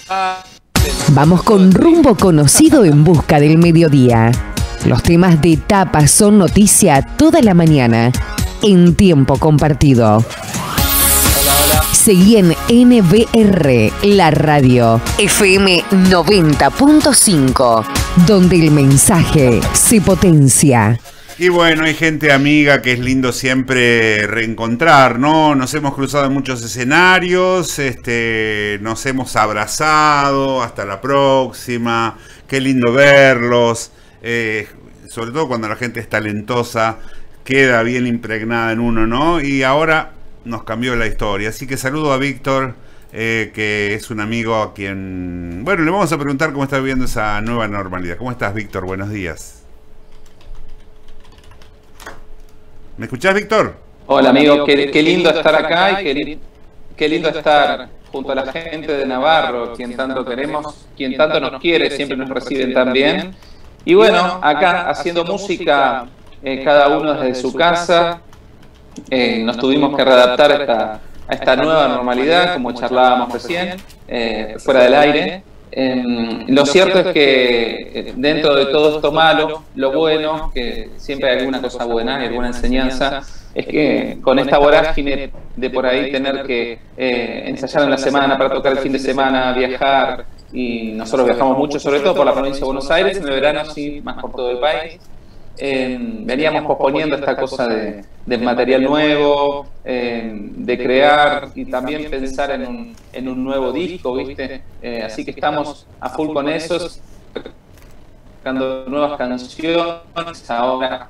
Vamos con rumbo conocido en busca del mediodía. Los temas de tapa son noticia toda la mañana, en tiempo compartido. Seguí en NBR, la radio, FM 90.5, donde el mensaje se potencia. Y bueno, hay gente amiga que es lindo siempre reencontrar, ¿no? Nos hemos cruzado en muchos escenarios, nos hemos abrazado, hasta la próxima, qué lindo verlos, sobre todo cuando la gente es talentosa, queda bien impregnada en uno, ¿no? Y ahora nos cambió la historia, así que saludo a Víctor, que es un amigo a quien, bueno, le vamos a preguntar cómo está viviendo esa nueva normalidad. ¿Cómo estás, Víctor? Buenos días. ¿Me escuchás, Víctor? Hola, amigo. Qué lindo estar acá y qué lindo estar junto a la gente de Navarro, quien tanto queremos, quien tanto nos quiere, siempre nos reciben tan bien. Y bueno, acá haciendo música, cada uno desde su casa, nos tuvimos que readaptar a esta nueva normalidad, como charlábamos recién, fuera del aire. Lo cierto es que dentro de todo esto malo, lo bueno, que siempre hay alguna cosa buena, hay alguna enseñanza, es que con esta vorágine de por ahí tener que ensayar en la semana para tocar el fin de semana, viajar, y nosotros viajamos mucho, sobre todo por la provincia de Buenos Aires, en el verano sí, más por todo el país. Veníamos posponiendo esta cosa de material nuevo, de crear y también pensar en un nuevo disco, ¿viste? Así que estamos a full con eso, buscando nuevas canciones ahora.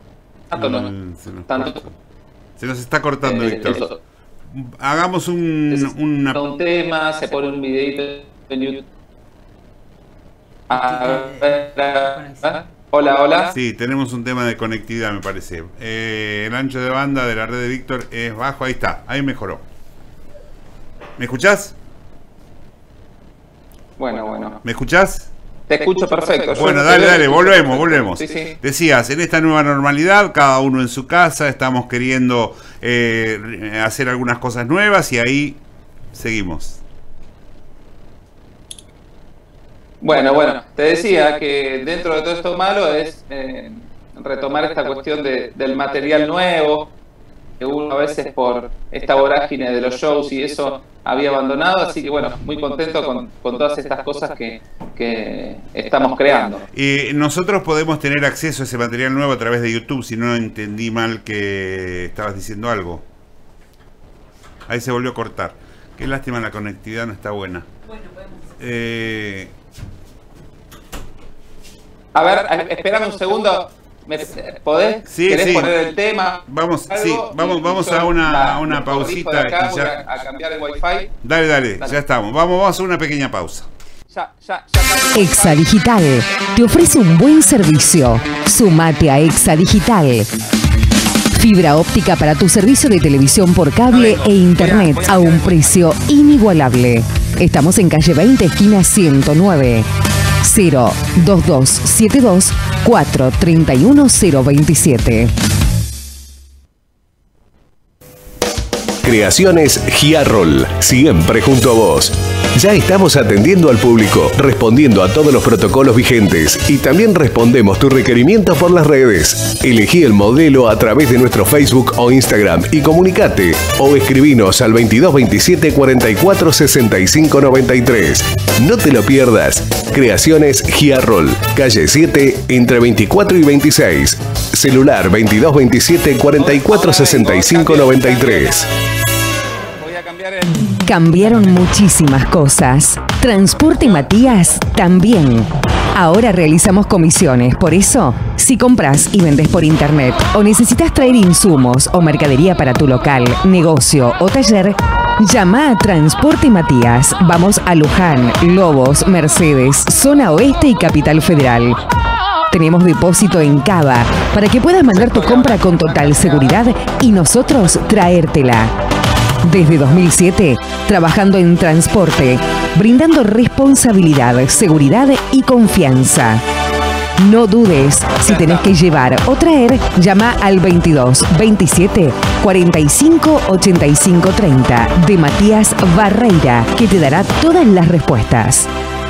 Se nos está cortando, Víctor. Hagamos un tema, se pone un videito en YouTube. Hola, hola. Sí, tenemos un tema de conectividad, me parece. El ancho de banda de la red de Víctor es bajo. Ahí está, ahí mejoró. ¿Me escuchás? Bueno. ¿Me escuchás? Te escucho perfecto. Bueno, dale, volvemos. Sí. Decías, en esta nueva normalidad, cada uno en su casa, estamos queriendo hacer algunas cosas nuevas y ahí seguimos. Bueno, te decía que dentro de todo esto malo es retomar esta cuestión del material nuevo, que uno a veces por esta vorágine de los shows y eso había abandonado, así que bueno, muy contento con todas estas cosas que estamos creando. Y nosotros podemos tener acceso a ese material nuevo a través de YouTube, si no entendí mal que estabas diciendo algo. Ahí se volvió a cortar. Qué lástima, la conectividad no está buena. Bueno, podemos. A ver, espérame un segundo. ¿Podés? Sí, ¿Querés sí. poner el tema? Vamos a una pausita. Acá, voy a cambiar el wifi. Dale, ya estamos. Vamos a hacer una pequeña pausa. Ya. Exa Digital te ofrece un buen servicio. Sumate a Exa Digital. Fibra óptica para tu servicio de televisión por cable e internet a un precio inigualable. Estamos en calle 20, esquina 109. 02272 431 027. Creaciones Giarrol, siempre junto a vos. Ya estamos atendiendo al público, respondiendo a todos los protocolos vigentes y también respondemos tus requerimientos por las redes. Elegí el modelo a través de nuestro Facebook o Instagram y comunicate o escribinos al 2227 44 65 93. No te lo pierdas. Creaciones Giarrol, calle 7, entre 24 y 26. Celular 2227 44 65 93. Cambiaron muchísimas cosas. Transporte Matías también. Ahora realizamos comisiones, por eso, si compras y vendes por internet o necesitas traer insumos o mercadería para tu local, negocio o taller, llama a Transporte Matías. Vamos a Luján, Lobos, Mercedes, Zona Oeste y Capital Federal. Tenemos depósito en Cava para que puedas mandar tu compra con total seguridad y nosotros traértela. Desde 2007, trabajando en transporte, brindando responsabilidad, seguridad y confianza. No dudes, si tenés que llevar o traer, llama al 22 27 45 85 30 de Matías Barreira, que te dará todas las respuestas.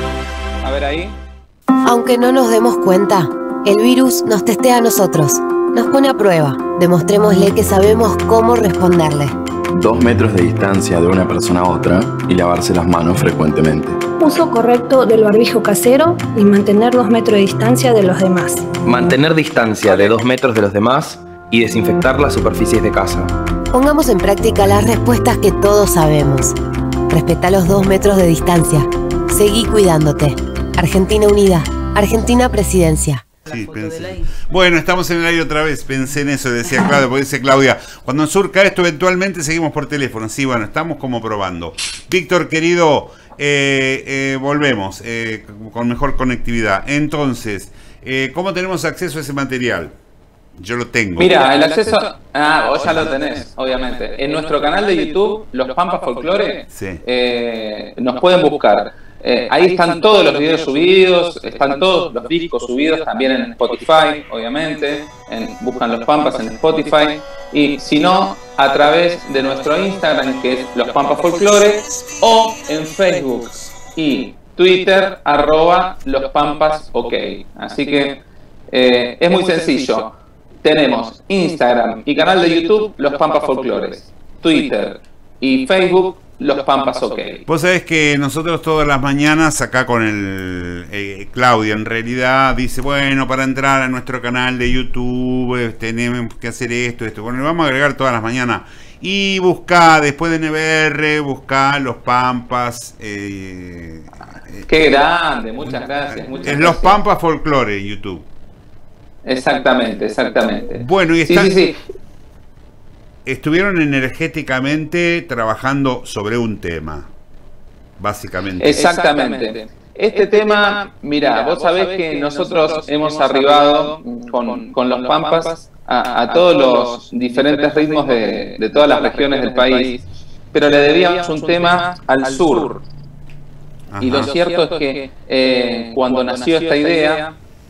A ver ahí. Aunque no nos demos cuenta, el virus nos testea a nosotros, nos pone a prueba. Demostrémosle que sabemos cómo responderle. 2 metros de distancia de una persona a otra y lavarse las manos frecuentemente. Uso correcto del barbijo casero y mantener 2 metros de distancia de los demás. Mantener distancia de 2 metros de los demás y desinfectar las superficies de casa. Pongamos en práctica las respuestas que todos sabemos. Respeta los 2 metros de distancia. Seguí cuidándote. Argentina Unida. Argentina Presidencia. Sí, pensé. Bueno, estamos en el aire otra vez. Pensé en eso, decía Claudia, porque dice Claudia, cuando surca esto eventualmente seguimos por teléfono. Sí, bueno, estamos como probando. Víctor, querido, volvemos con mejor conectividad. Entonces, ¿cómo tenemos acceso a ese material? Yo lo tengo. Mira, el acceso... vos ya lo tenés, obviamente. En nuestro canal de YouTube, Los Pampas Folclore, Sí. Nos pueden buscar. Ahí están todos los videos subidos, están todos los discos subidos, también en Spotify, obviamente. Buscan Los Pampas en Spotify. Y si no, a través de nuestro Instagram, que es Los Pampas Folclore, o en Facebook y Twitter, @LosPampasOK. Así que es muy sencillo. Tenemos Instagram y canal de YouTube, Los Pampas Folclores, Twitter y Facebook, Los Pampas OK. Vos sabés que nosotros todas las mañanas acá con el Claudia en realidad dice, bueno, para entrar a nuestro canal de YouTube tenemos que hacer esto. Bueno, le vamos a agregar todas las mañanas. Y buscá, después de NBR, buscá Los Pampas. Qué grande, muchas gracias. Es Los Pampas Folclore en YouTube. Exactamente, exactamente. Bueno, y están... Sí. Estuvieron energéticamente trabajando sobre un tema, básicamente. Exactamente. Este tema, mira, vos sabés que nosotros hemos arribado con Los Pampas a todos los diferentes ritmos de todas las regiones del país, pero le debíamos un tema al sur. Ajá. Y lo cierto es que cuando nació esta idea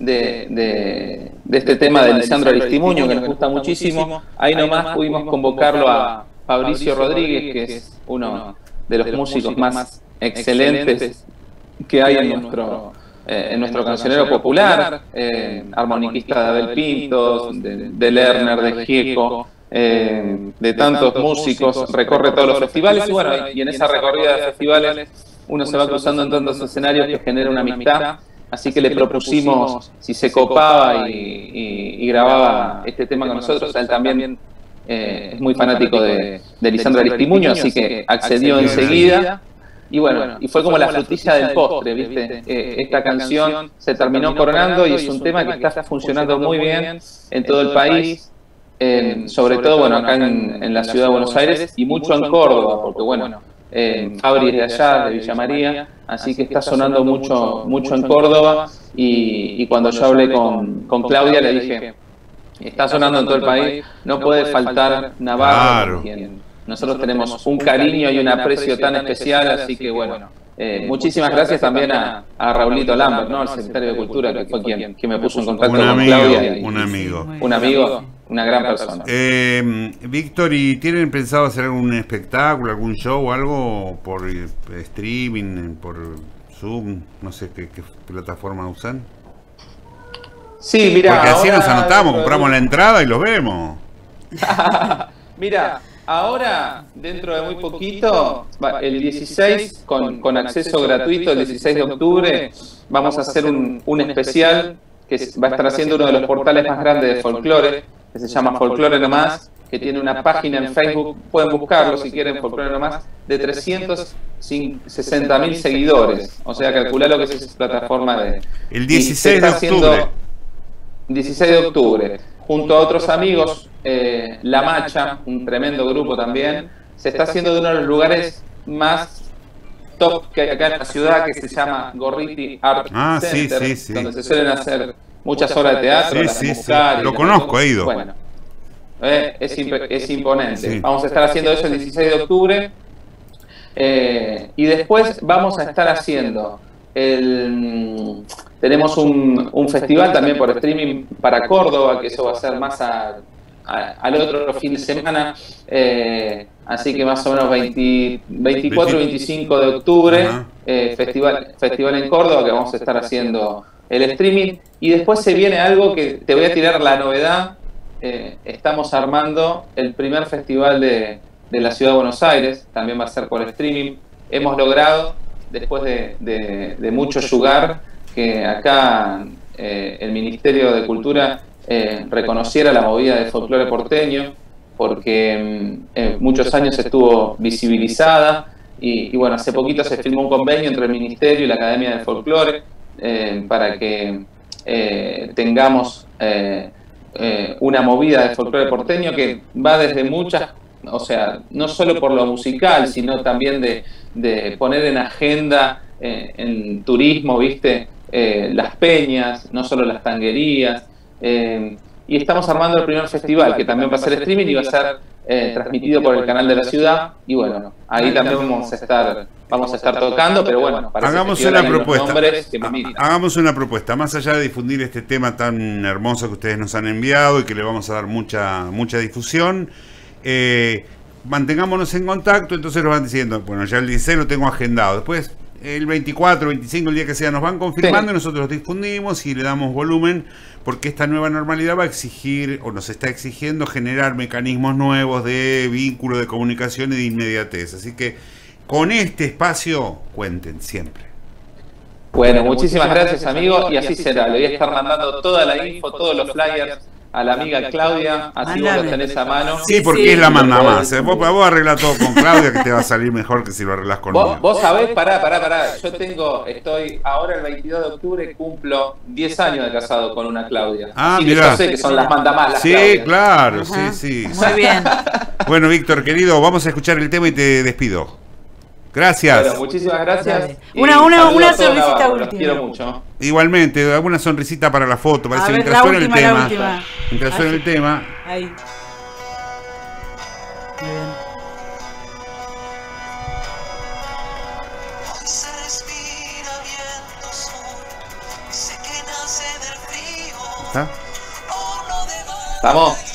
de este tema de Lisandro Aristimuño, que nos gusta muchísimo, ahí nomás pudimos convocarlo a Fabricio Rodríguez, que es uno de los músicos más excelentes que hay en nuestro cancionero popular, armoniquista de Abel Pintos, de Lerner, de Gieco, de tantos músicos, recorre todos los festivales, y bueno, y en esa recorrida de festivales uno se va cruzando en tantos escenarios que genera una amistad. Así que le propusimos si se copaba y grababa este tema con nosotros. Él también es muy fanático de Lisandro Aristimuño, así que accedió enseguida. Y bueno, y fue como la frutilla del postre, ¿viste? Esta canción se terminó coronando y es un tema que está funcionando muy bien en todo el país, sobre todo, bueno, acá en la ciudad de Buenos Aires y mucho en Córdoba, porque bueno, Fabri es de allá, de Villa María, así que está sonando mucho en Córdoba, y cuando yo hablé con Claudia le dije, está sonando en todo el país, no puede faltar Navarro, quien nosotros tenemos un cariño y un aprecio tan especial, así que bueno, muchísimas gracias también a Raulito Lambert, ¿no? Al secretario de Cultura, que fue quien me puso en contacto con Claudia. Un amigo. Una gran persona. Víctor, ¿y tienen pensado hacer algún espectáculo, algún show o algo por streaming, por Zoom? No sé qué plataforma usan. Sí, mira. Porque así nos anotamos, compramos la entrada y los vemos. Mira, ahora, dentro de muy poquito, el 16, con acceso gratuito, el 16 de octubre, vamos a hacer un especial que va a estar haciendo uno de los portales más grandes de folclore, que se llama Folclore Nomás, que tiene una página en Facebook, pueden buscarlo si quieren, Folclore Nomás, de 360.000 seguidores. O sea, calculá lo que es esa plataforma de... El 16 de octubre. 16 de octubre. Junto a otros amigos, La Macha, un tremendo grupo también, se está haciendo de uno de los lugares más top que hay acá en la ciudad, que se llama Gorriti Art Center, donde se suelen hacer muchas obras de teatro. Lo conozco, he ido. Bueno, es imponente. Sí. Vamos a estar haciendo eso el 16 de octubre, y después vamos a estar haciendo tenemos Tenemos un festival también por streaming para Córdoba, que eso va a ser más al otro fin de semana, así que más o menos 24 y 25 de octubre, festival en Córdoba, que vamos a estar haciendo el streaming. Y después se viene algo que te voy a tirar la novedad. Estamos armando el primer festival de la Ciudad de Buenos Aires, también va a ser por streaming. Hemos logrado, después de mucho yugar, que acá el Ministerio de Cultura reconociera la movida del folclore porteño, porque muchos años estuvo visibilizada y bueno, hace poquito se firmó un convenio entre el Ministerio y la Academia del Folclore para que tengamos una movida del folclore porteño que va desde muchas, o sea, no solo por lo musical, sino también de poner en agenda en turismo, ¿viste? Las peñas, no solo las tanguerías, y estamos armando el primer festival que también va a ser streaming y va a ser transmitido por el canal de la ciudad, y bueno, ahí también vamos a estar tocando, pero bueno, para hagamos una propuesta. Hagamos una propuesta, más allá de difundir este tema tan hermoso que ustedes nos han enviado y que le vamos a dar mucha difusión, mantengámonos en contacto. Entonces nos van diciendo, bueno, ya el 16 lo tengo agendado, después el 24, 25, el día que sea, nos van confirmando, y nosotros los difundimos y le damos volumen, porque esta nueva normalidad va a exigir, o nos está exigiendo, generar mecanismos nuevos de vínculo, de comunicación y de inmediatez. Así que con este espacio cuenten siempre. Bueno, muchísimas gracias, amigo, y así será. Le voy a estar mandando toda la info, todos los flyers a la amiga Claudia, así vos lo tenés a mano. Sí, porque es la manda más. Vos arreglás todo con Claudia, que te va a salir mejor que si lo arreglás conmigo. Vos sabés, pará. Estoy ahora el 22 de octubre, cumplo 10 años de casado con una Claudia. Ah, así que yo sé que son las mandamás las sí, Claudias. Claro, Ajá. sí. Muy bien. Bueno, Víctor, querido, vamos a escuchar el tema y te despido. Gracias. Bueno, muchísimas gracias. Una sonrisita última. Los quiero mucho. Igualmente, alguna sonrisita para la foto. Parece, A ver, mientras suena el tema. Mientras suena Así. el tema. Ahí. Muy bien. ¿Está? Vamos.